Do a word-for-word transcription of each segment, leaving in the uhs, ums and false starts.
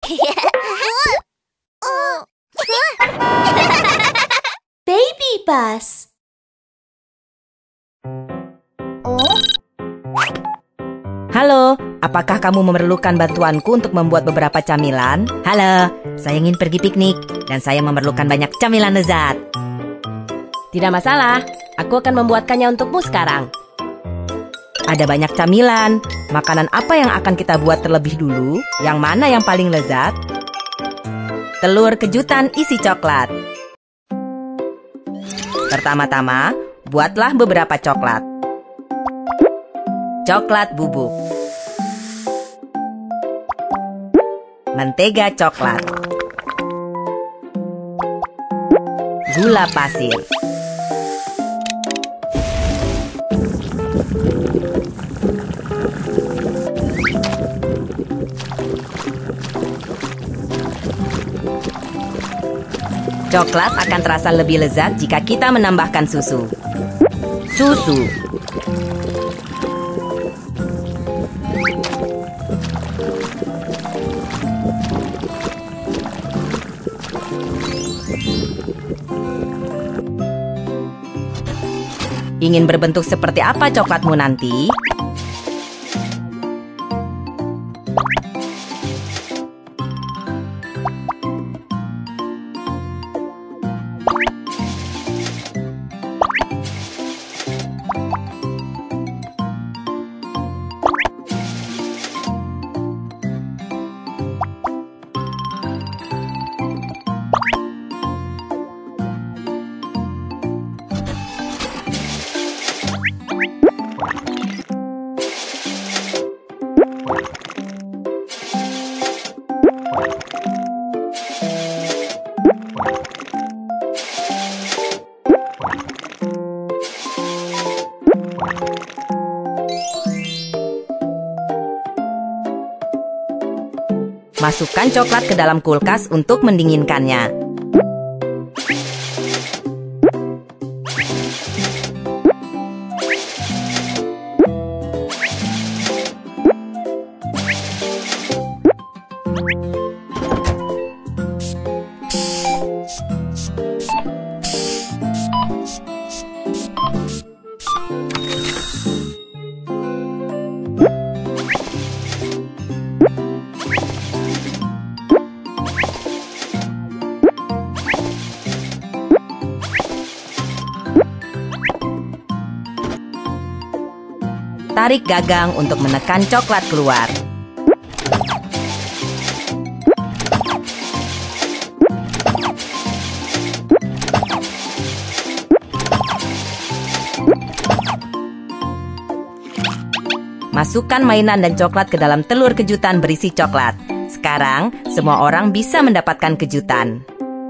Baby bus. Halo, apakah kamu memerlukan bantuanku untuk membuat beberapa camilan? Halo, saya ingin pergi piknik dan saya memerlukan banyak camilan lezat. Tidak masalah, aku akan membuatkannya untukmu sekarang. Ada banyak camilan. Makanan apa yang akan kita buat terlebih dulu? Yang mana yang paling lezat? Telur kejutan isi coklat. Pertama-tama, buatlah beberapa coklat. Coklat bubuk. Mentega coklat. Gula pasir. Coklat akan terasa lebih lezat jika kita menambahkan susu. Susu. Ingin berbentuk seperti apa coklatmu nanti? Masukkan coklat ke dalam kulkas untuk mendinginkannya. Tarik gagang untuk menekan coklat keluar. Masukkan mainan dan coklat ke dalam telur kejutan berisi coklat. Sekarang, semua orang bisa mendapatkan kejutan.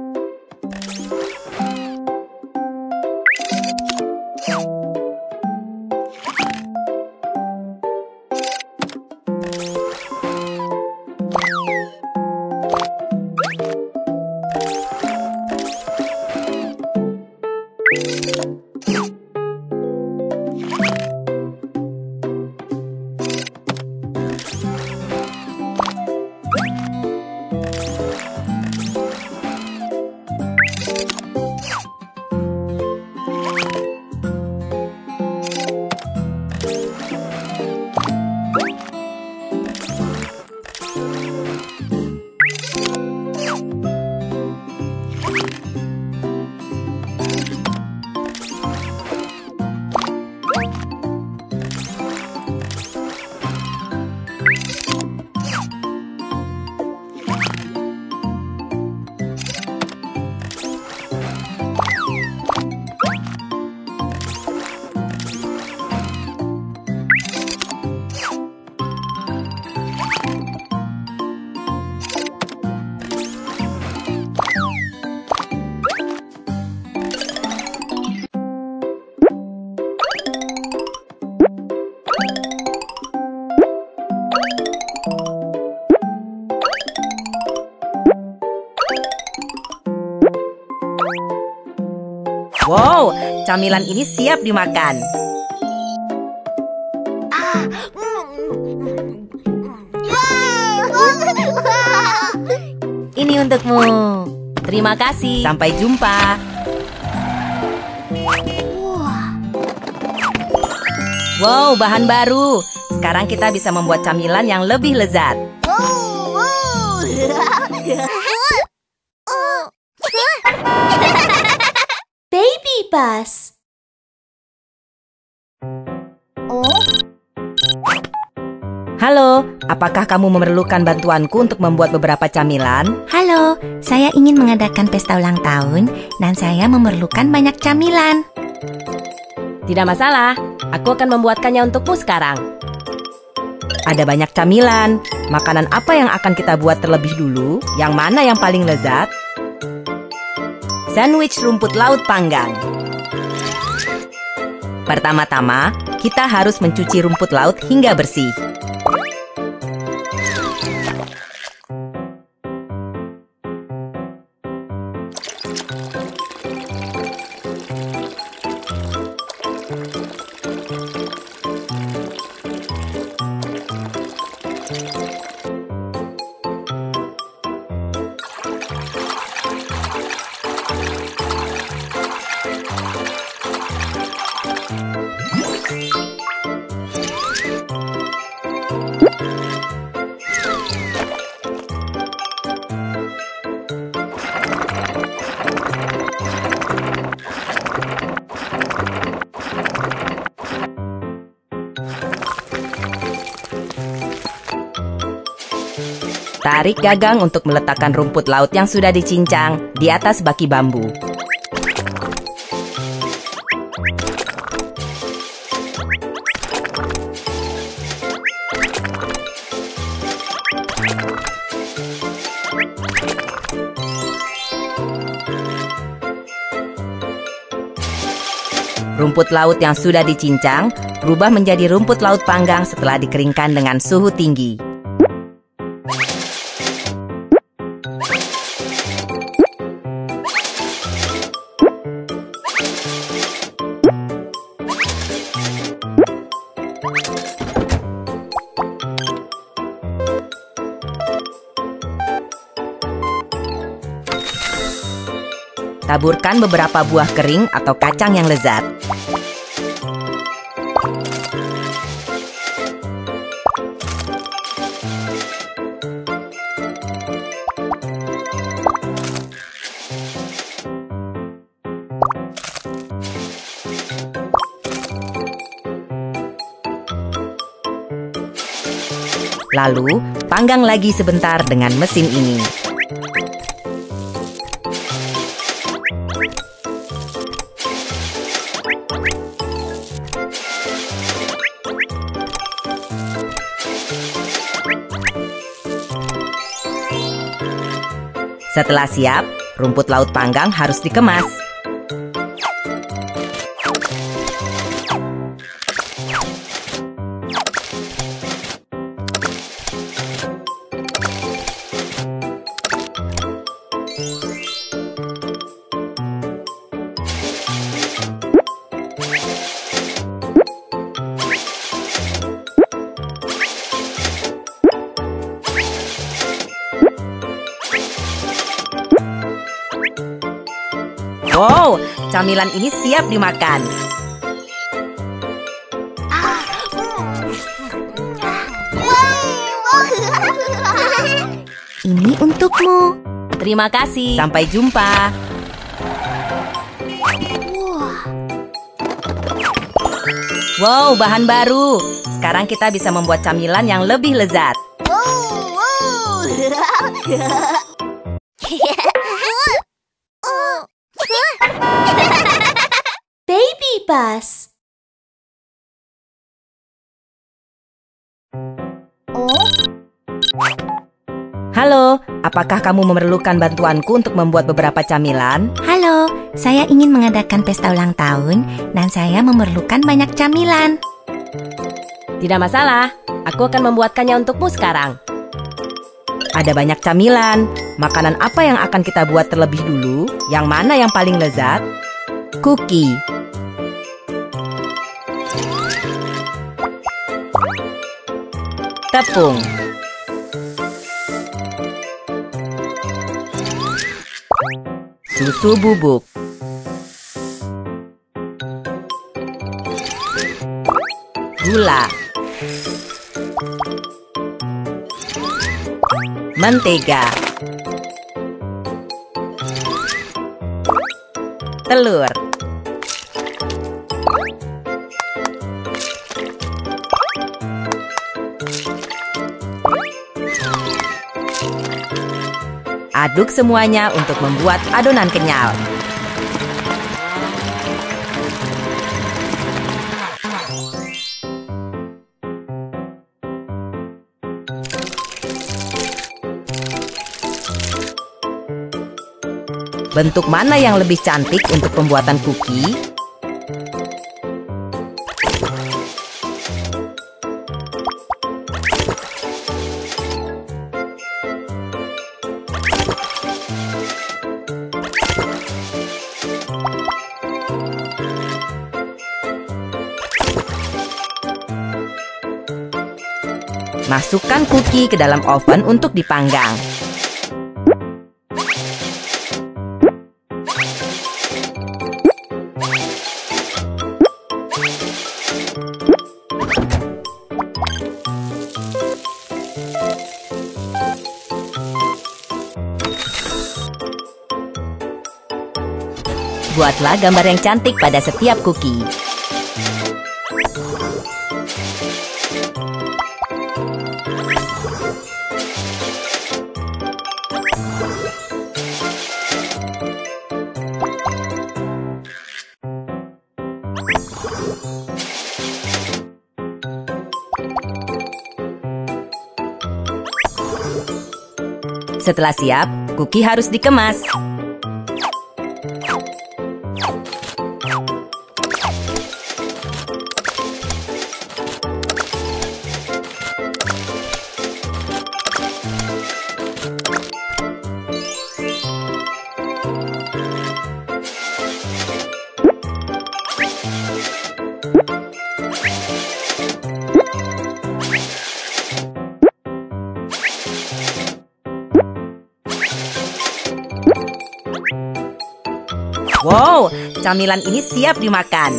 Wow, camilan ini siap dimakan. Ah. ini untukmu. Terima kasih. Sampai jumpa. Wow, bahan baru. Sekarang kita bisa membuat camilan yang lebih lezat. Baby bus. Halo, apakah kamu memerlukan bantuanku untuk membuat beberapa camilan? Halo, saya ingin mengadakan pesta ulang tahun dan saya memerlukan banyak camilan. Tidak masalah, aku akan membuatkannya untukmu sekarang. Ada banyak camilan. Makanan apa yang akan kita buat terlebih dulu? Yang mana yang paling lezat? Sandwich rumput laut panggang. Pertama-tama, kita harus mencuci rumput laut hingga bersih. Tarik gagang untuk meletakkan rumput laut yang sudah dicincang di atas baki bambu. Rumput laut yang sudah dicincang berubah menjadi rumput laut panggang setelah dikeringkan dengan suhu tinggi. Taburkan beberapa buah kering atau kacang yang lezat. Lalu, panggang lagi sebentar dengan mesin ini. Setelah siap, rumput laut panggang harus dikemas. Wow, camilan ini siap dimakan. Ini untukmu. Terima kasih. Sampai jumpa. Wow, bahan baru. Sekarang kita bisa membuat camilan yang lebih lezat. Baby bus. Halo, apakah kamu memerlukan bantuanku untuk membuat beberapa camilan? Halo, saya ingin mengadakan pesta ulang tahun dan saya memerlukan banyak camilan. Tidak masalah, aku akan membuatkannya untukmu sekarang. Ada banyak camilan. Makanan apa yang akan kita buat terlebih dulu? Yang mana yang paling lezat? Cookie. Tepung. susu bubuk, gula, mentega, telur, aduk semuanya untuk membuat adonan kenyal. Bentuk mana yang lebih cantik untuk pembuatan kuki? Masukkan kuki ke dalam oven untuk dipanggang. Buatlah gambar yang cantik pada setiap kuki. Setelah siap, kuki harus dikemas. Wow, camilan ini siap dimakan.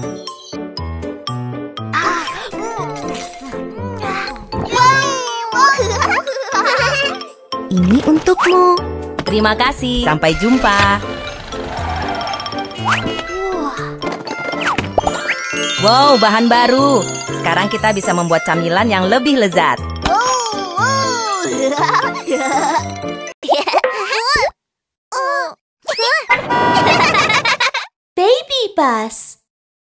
Ini untukmu. Terima kasih. Sampai jumpa. Wow, bahan baru. Sekarang kita bisa membuat camilan yang lebih lezat. Baby bus.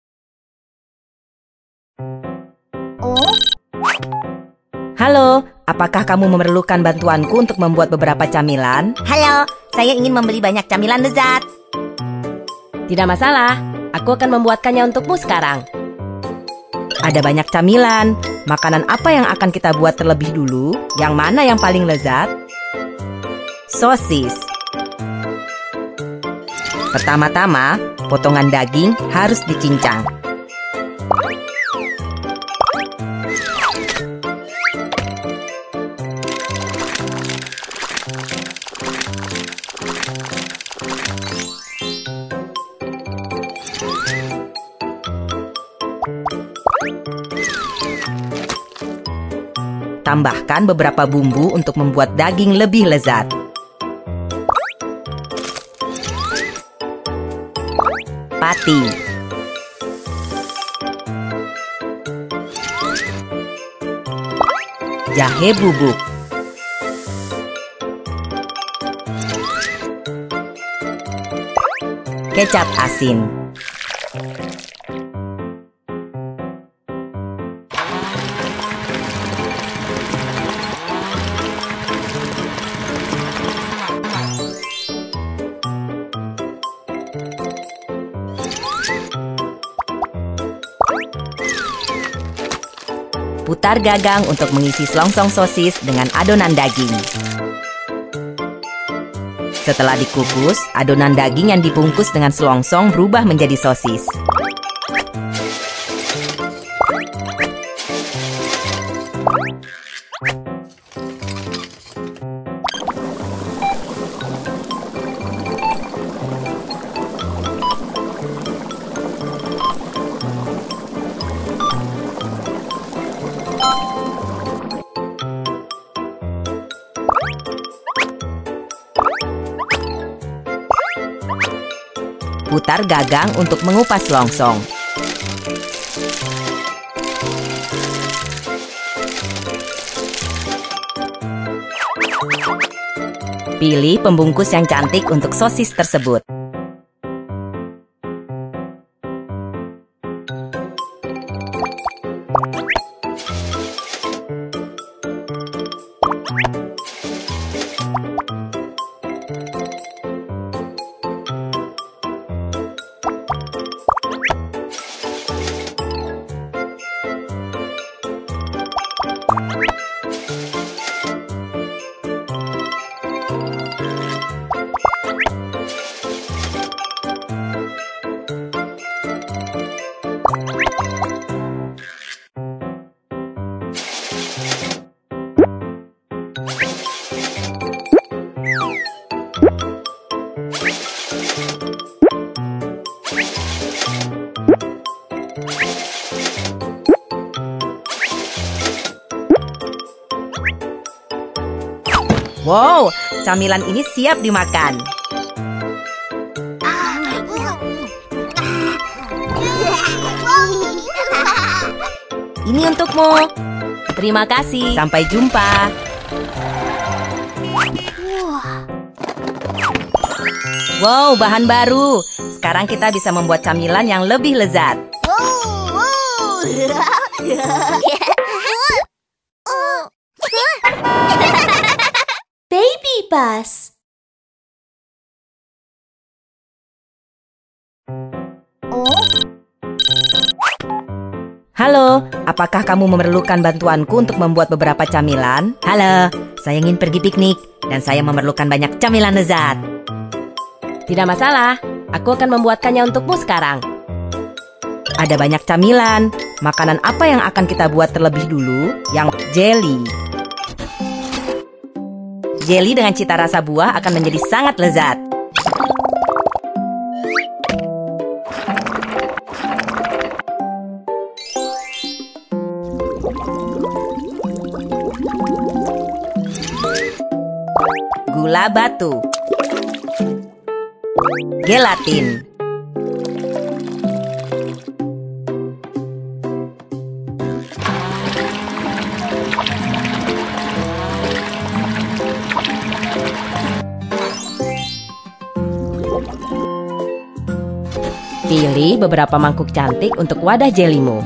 Oh? Halo, apakah kamu memerlukan bantuanku untuk membuat beberapa camilan? Halo, saya ingin membeli banyak camilan lezat. Tidak masalah, aku akan membuatkannya untukmu sekarang. Ada banyak camilan. Makanan apa yang akan kita buat terlebih dulu? Yang mana yang paling lezat? Sosis. Pertama-tama, potongan daging harus dicincang. Tambahkan beberapa bumbu untuk membuat daging lebih lezat. Pati, jahe bubuk, kecap asin, putar gagang untuk mengisi selongsong sosis dengan adonan daging. Setelah dikukus, adonan daging yang dibungkus dengan selongsong berubah menjadi sosis. Putar gagang untuk mengupas longsong. Pilih pembungkus yang cantik untuk sosis tersebut. Wow, camilan ini siap dimakan. Ini untukmu. Terima kasih. Sampai jumpa. Wow, bahan baru. Sekarang kita bisa membuat camilan yang lebih lezat. Baby bus. Oh, Halo, apakah kamu memerlukan bantuanku untuk membuat beberapa camilan? Halo, saya ingin pergi piknik dan saya memerlukan banyak camilan lezat. Tidak masalah, aku akan membuatkannya untukmu sekarang. Ada banyak camilan. Makanan apa yang akan kita buat terlebih dulu? Yang jelly. Jelly dengan cita rasa buah akan menjadi sangat lezat. Gula batu, gelatin, pilih beberapa mangkuk cantik untuk wadah jelimu.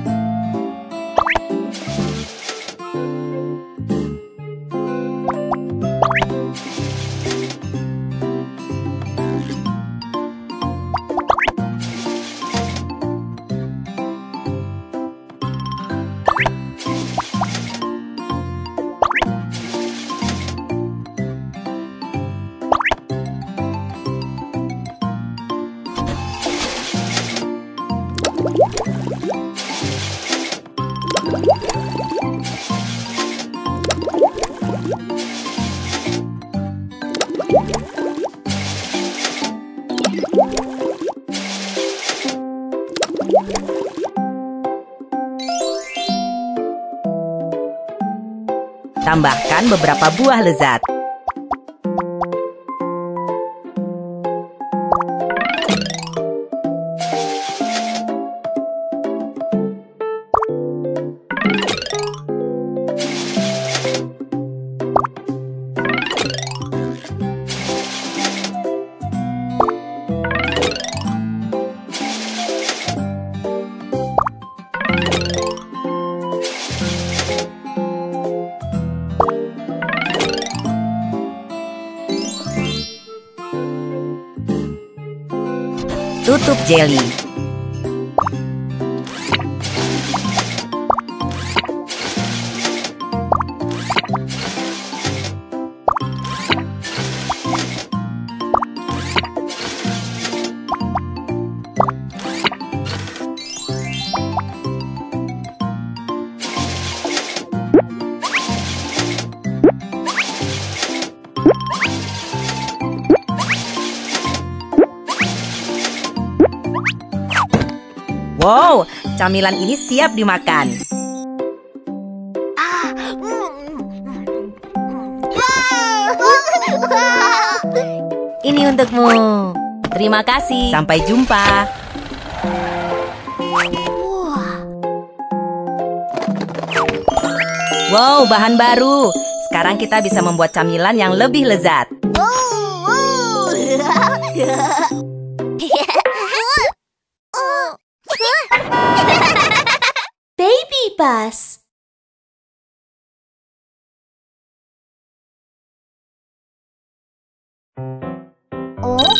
Tambahkan beberapa buah lezat. Tutup jelly. Wow, camilan ini siap dimakan. Ini untukmu. Terima kasih. Sampai jumpa. Wow, bahan baru. Sekarang kita bisa membuat camilan yang lebih lezat. Baby bus. Oh?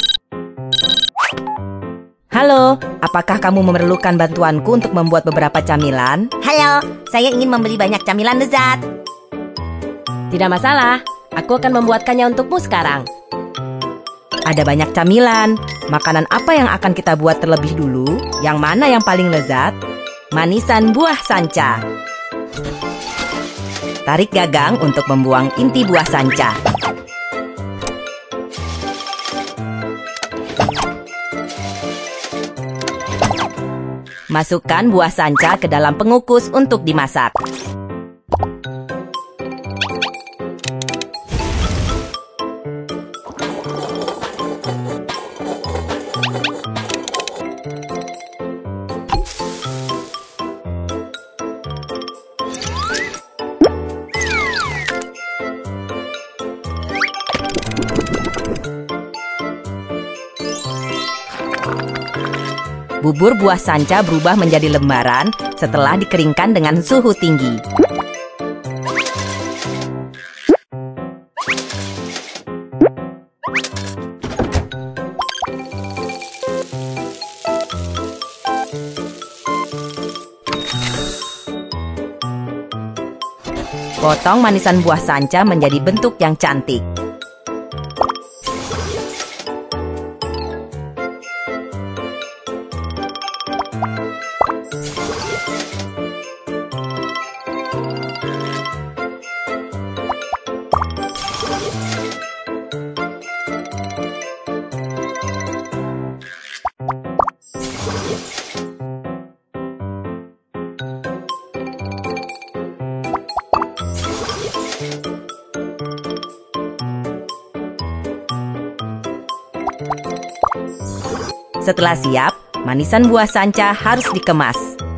Halo, apakah kamu memerlukan bantuanku untuk membuat beberapa camilan? Halo, saya ingin membeli banyak camilan lezat. Tidak masalah, aku akan membuatkannya untukmu sekarang. Ada banyak camilan. Makanan apa yang akan kita buat terlebih dulu? Yang mana yang paling lezat? Manisan buah sanca. Tarik gagang untuk membuang inti buah sanca. Masukkan buah sanca ke dalam pengukus untuk dimasak. Bubur buah sanca berubah menjadi lembaran setelah dikeringkan dengan suhu tinggi. Potong manisan buah sanca menjadi bentuk yang cantik. Setelah siap, manisan buah sanca harus dikemas.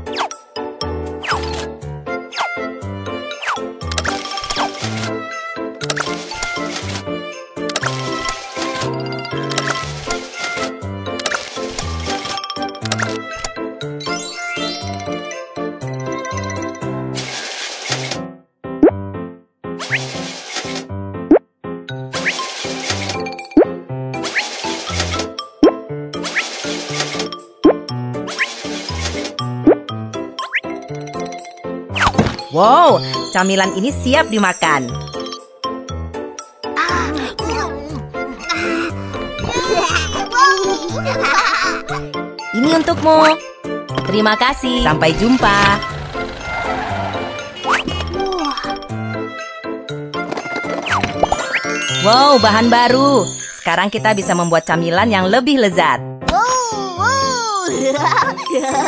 Wow, camilan ini siap dimakan. Ini untukmu. Terima kasih. Sampai jumpa. Wow, bahan baru. Sekarang kita bisa membuat camilan yang lebih lezat.